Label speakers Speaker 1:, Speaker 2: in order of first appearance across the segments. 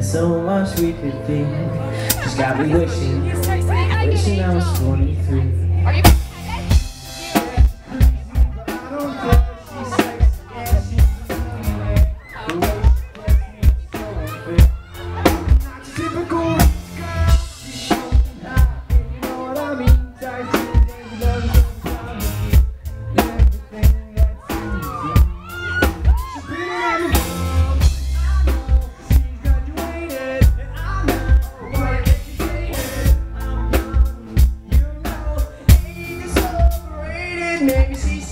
Speaker 1: there's so much we could be. She's got me wishing I was 23.
Speaker 2: Maybe she's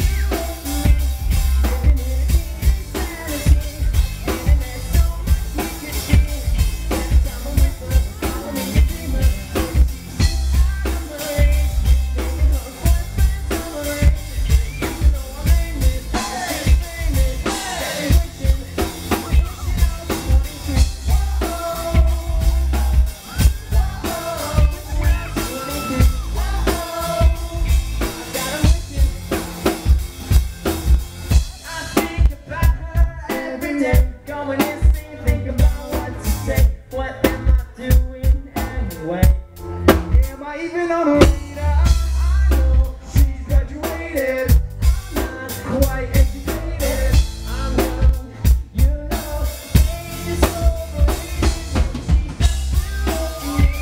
Speaker 2: going insane, think about what to say. What am I doing anyway? Am I even on a radar? I know she's graduated. I'm not quite educated. I'm young, you know. Age is overrated. She's not for me.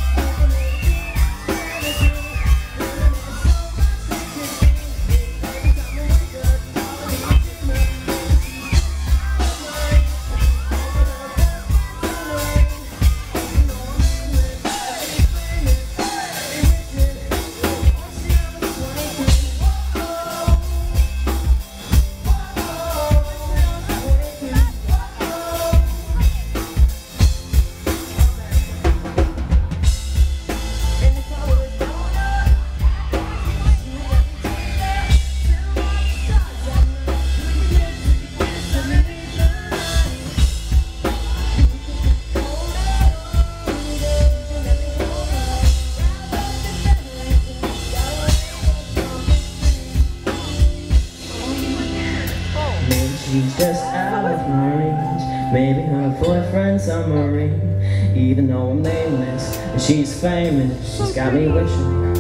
Speaker 1: She's just out of my range. Maybe her boyfriend's a Marine. Even though I'm nameless and she's famous, she's got me wishing